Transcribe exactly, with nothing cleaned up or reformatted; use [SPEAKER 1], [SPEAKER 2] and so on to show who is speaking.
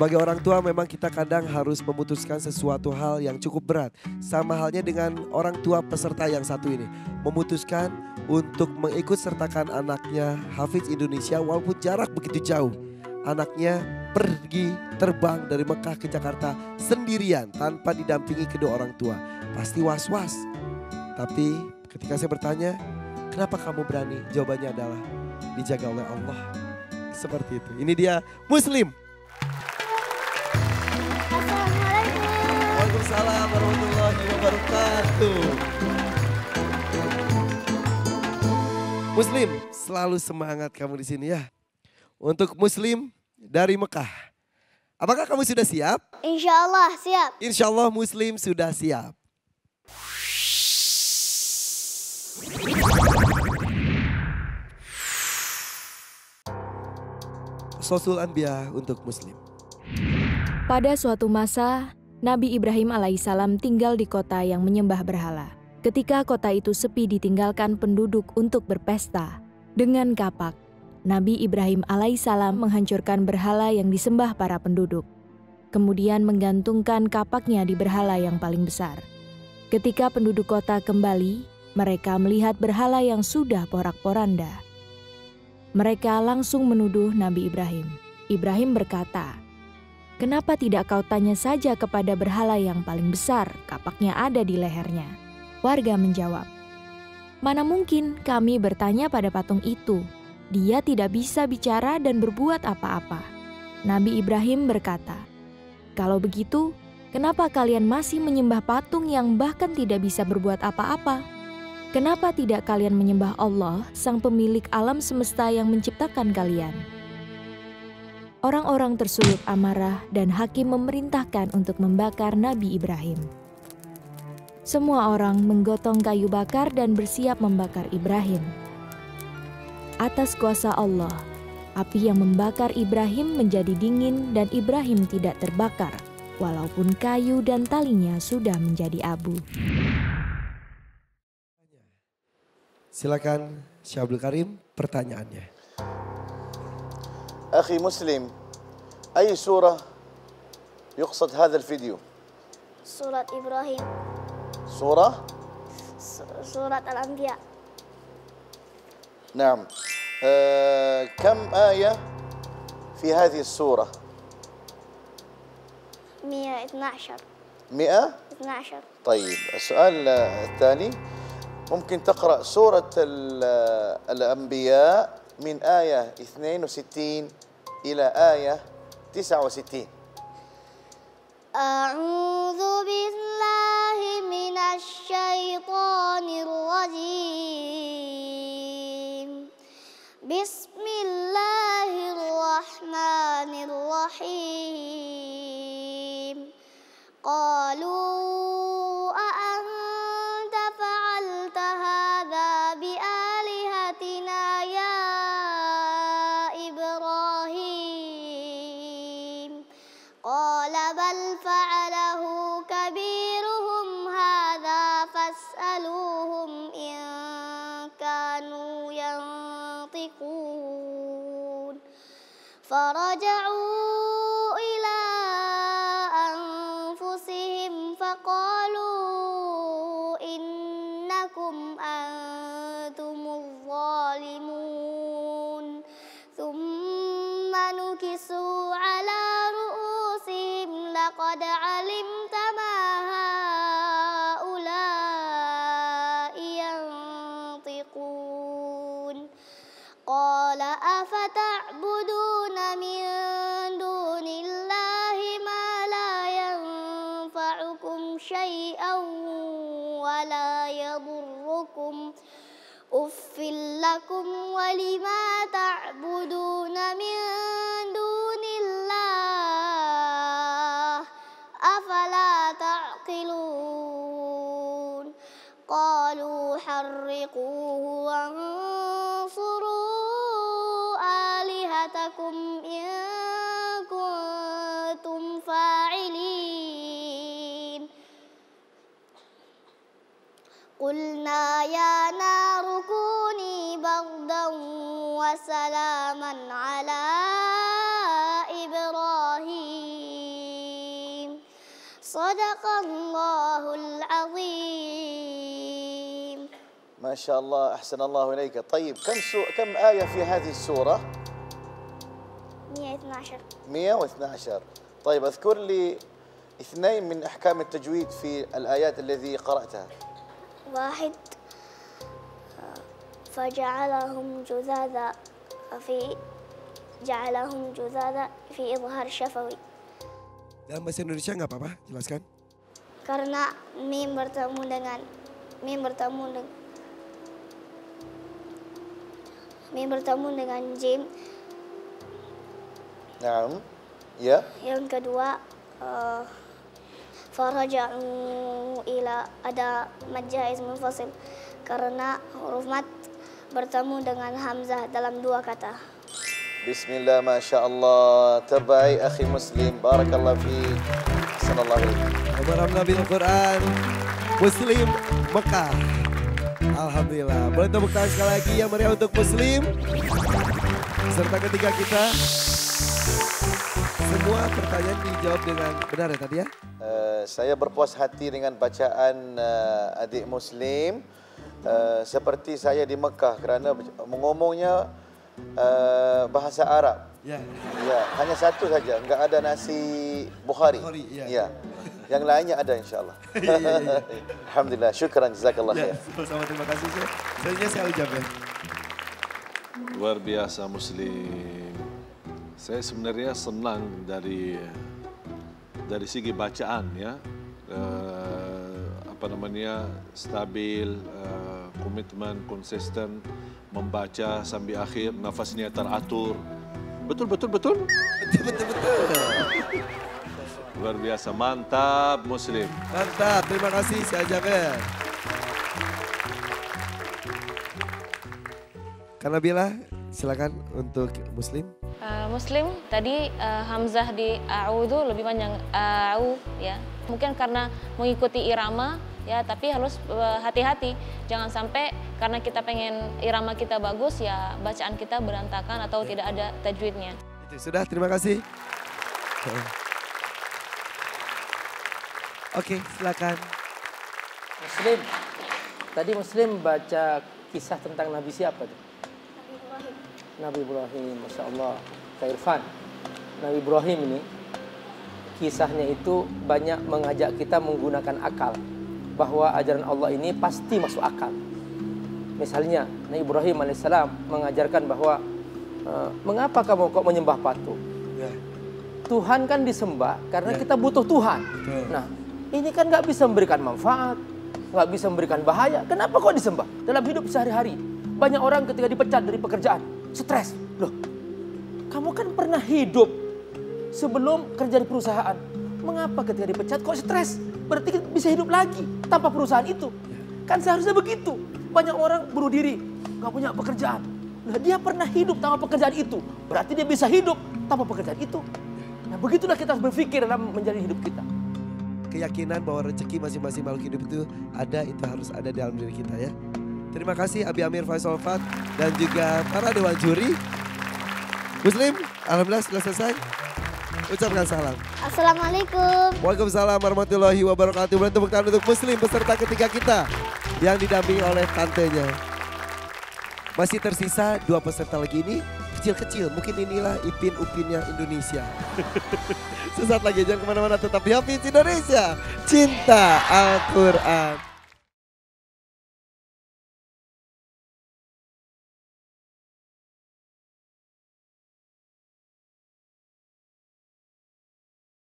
[SPEAKER 1] Sebagai orang tua memang kita kadang harus memutuskan sesuatu hal yang cukup berat. Sama halnya dengan orang tua peserta yang satu ini. Memutuskan untuk mengikut sertakan anaknya Hafiz Indonesia walaupun jarak begitu jauh. Anaknya pergi terbang dari Mekah ke Jakarta sendirian tanpa didampingi kedua orang tua. Pasti was-was. Tapi ketika saya bertanya, kenapa kamu berani? Jawabannya adalah dijaga oleh Allah. Seperti itu. Ini dia Muslim. Waalaikumsalam warahmatullahi wabarakatuh. Muslim, selalu semangat kamu di sini ya. Untuk Muslim dari Mekah. Apakah kamu sudah siap?
[SPEAKER 2] Insya Allah siap.
[SPEAKER 1] Insya Allah Muslim sudah siap. Sosul Anbiya untuk Muslim.
[SPEAKER 3] Pada suatu masa, Nabi Ibrahim alaihissalam tinggal di kota yang menyembah berhala. Ketika kota itu sepi ditinggalkan penduduk untuk berpesta, dengan kapak, Nabi Ibrahim alaihissalam menghancurkan berhala yang disembah para penduduk. Kemudian menggantungkan kapaknya di berhala yang paling besar. Ketika penduduk kota kembali, mereka melihat berhala yang sudah porak-poranda. Mereka langsung menuduh Nabi Ibrahim. Ibrahim berkata, "Kenapa tidak kau tanya saja kepada berhala yang paling besar, kapaknya ada di lehernya?" Warga menjawab, "Mana mungkin kami bertanya pada patung itu. Dia tidak bisa bicara dan berbuat apa-apa." Nabi Ibrahim berkata, "Kalau begitu, kenapa kalian masih menyembah patung yang bahkan tidak bisa berbuat apa-apa? Kenapa tidak kalian menyembah Allah, sang pemilik alam semesta yang menciptakan kalian?" Orang-orang tersulut amarah dan hakim memerintahkan untuk membakar Nabi Ibrahim. Semua orang menggotong kayu bakar dan bersiap membakar Ibrahim. Atas kuasa Allah, api yang membakar Ibrahim menjadi dingin dan Ibrahim tidak terbakar, walaupun kayu dan talinya sudah menjadi abu.
[SPEAKER 1] Silakan Syekh Abdul Karim pertanyaannya.
[SPEAKER 4] أخي مسلم أي سورة يقصد هذا الفيديو؟
[SPEAKER 2] Surat Ibrahim.
[SPEAKER 4] سورة؟
[SPEAKER 2] Surat Al-Anbiya.
[SPEAKER 4] نعم. أه كم آية في هذه السورة؟
[SPEAKER 2] مئة واثني عشر.
[SPEAKER 4] مئة؟
[SPEAKER 2] اثني عشر.
[SPEAKER 4] طيب السؤال الثاني ممكن تقرأ سورة الأنبياء من آية اثنين وستين إلى آية تسعة وستين.
[SPEAKER 2] أعوذ بالله من الشيطان الرجيم. بسم الله الرحمن الرحيم. قالوا أأنت فعلت هذا بآلهتنا يا إبراهيم؟ قال بل فعله كبيرهم هذا فاسألوهم إن كانوا ينطقون. فرجعوا إلى أنفسهم فقالوا إنكم أنتم الظالمون. ثم نكسوا على رؤوسهم لقد علمت ما هؤلاء ينطقون. قال أفتعبدون من دون الله ما لا ينفعكم شيئا ولا يضركم أف لكم ولما تعبدون من دون الله أفلا تعقلون. قالوا حرقوه وانصروا آلهتكم إن كنتم فاعلين. قلنا يا نار كوني بردا وسلاما على إبراهيم Sadaqallahul azim.
[SPEAKER 4] ما شاء الله أحسن الله إليك. طيب كم سو... كم آية في هذه السورة؟
[SPEAKER 2] مئة واثني عشر.
[SPEAKER 4] مئة واثني عشر. طيب اذكر لي اثنين من أحكام التجويد في الآيات الذي قرأتها.
[SPEAKER 2] واحد فجعلهم جذاذا في جعلهم جذاذا في إظهار شفوي.
[SPEAKER 1] Dalam bahasa Indonesia nggak apa-apa, jelaskan.
[SPEAKER 2] Karena mim bertemu dengan mim bertemu dengan mim bertemu dengan jim.
[SPEAKER 4] Naam. Ya.
[SPEAKER 2] Yang kedua uh, faraja'u ila ada mad jaiz munfasil karena huruf mat bertemu dengan hamzah dalam dua kata.
[SPEAKER 4] Bismillah, Masya Allah. Terbaik akhi Muslim. Barakallah fiik. Assalamualaikum warahmatullahi
[SPEAKER 1] Alhamdulillah bil Quran Muslim Mekah. Alhamdulillah. Boleh tepuk tangan sekali lagi yang meriah untuk Muslim. Serta ketiga kita. Semua pertanyaan dijawab dengan benar ya tadi ya?
[SPEAKER 4] Uh, saya berpuas hati dengan bacaan uh, adik Muslim. Uh, seperti saya di Mekah kerana mengomongnya uh, bahasa Arab.
[SPEAKER 1] Ya.
[SPEAKER 4] Ya, hanya satu saja, enggak ada nasi Bukhari.
[SPEAKER 1] Bukhari, ya.
[SPEAKER 4] Ya. Yang lainnya ada insya-Allah.
[SPEAKER 1] Ya, ya, ya.
[SPEAKER 4] Alhamdulillah, syukran jazakallah
[SPEAKER 1] Ya,
[SPEAKER 4] khair.
[SPEAKER 1] sama terima kasih Syekh. Selanjutnya saya ucap ya.
[SPEAKER 5] Luar biasa Muslim. Saya sebenarnya senang dari dari segi bacaan ya. Uh, apa namanya? Stabil, uh, komitmen, konsisten membaca sampai akhir, nafasnya teratur. Betul betul betul.
[SPEAKER 1] Betul betul betul.
[SPEAKER 5] Luar biasa, mantap Muslim.
[SPEAKER 1] Mantap, terima kasih saya Jaber. Karena Bila, silakan untuk Muslim.
[SPEAKER 6] Uh, Muslim tadi uh, hamzah di a'udzu lebih panjang a'u ya. Mungkin karena mengikuti irama ya, tapi harus hati-hati. Jangan sampai karena kita pengen irama kita bagus ya bacaan kita berantakan atau ya. Tidak ada tajwidnya.
[SPEAKER 1] Itu sudah, terima kasih. Oke, silakan.
[SPEAKER 7] Muslim. Tadi Muslim baca kisah tentang Nabi siapa tuh?
[SPEAKER 2] Nabi Ibrahim.
[SPEAKER 7] Nabi Ibrahim, Masya Allah. Kak Irfan, Nabi Ibrahim ini kisahnya itu banyak mengajak kita menggunakan akal. Bahwa ajaran Allah ini pasti masuk akal. Misalnya Nabi Ibrahim alaihissalam mengajarkan bahwa e, mengapa kamu kok menyembah patung?
[SPEAKER 1] Ya.
[SPEAKER 7] Tuhan kan disembah karena
[SPEAKER 1] Ya.
[SPEAKER 7] kita butuh Tuhan.
[SPEAKER 1] Betul.
[SPEAKER 7] Nah ini kan nggak bisa memberikan manfaat, nggak bisa memberikan bahaya. Kenapa kok disembah? Dalam hidup sehari-hari banyak orang ketika dipecat dari pekerjaan stres. Loh, kamu kan pernah hidup sebelum kerja di perusahaan. Mengapa ketika dipecat kok stres? Berarti bisa hidup lagi tanpa perusahaan itu. Kan seharusnya begitu. Banyak orang bunuh diri, nggak punya pekerjaan. Nah, dia pernah hidup tanpa pekerjaan itu. Berarti dia bisa hidup tanpa pekerjaan itu. Nah, begitulah kita harus berpikir dalam menjalani hidup kita.
[SPEAKER 1] Keyakinan bahwa rezeki masing-masing makhluk hidup itu ada, itu harus ada dalam diri kita ya. Terima kasih Abi Amir Faisal Fat dan juga para dewan juri. Muslim, alhamdulillah sudah selesai. Ucapkan salam.
[SPEAKER 2] Assalamualaikum.
[SPEAKER 1] Waalaikumsalam warahmatullahi wabarakatuh. Boleh tepuk tangan untuk Muslim peserta ketiga kita yang didampingi oleh tantenya. Masih tersisa dua peserta lagi ini kecil-kecil. Mungkin inilah Ipin Upinnya Indonesia. Sesaat lagi jangan kemana-mana, tetap di Hafiz Indonesia. Cinta Al-Quran.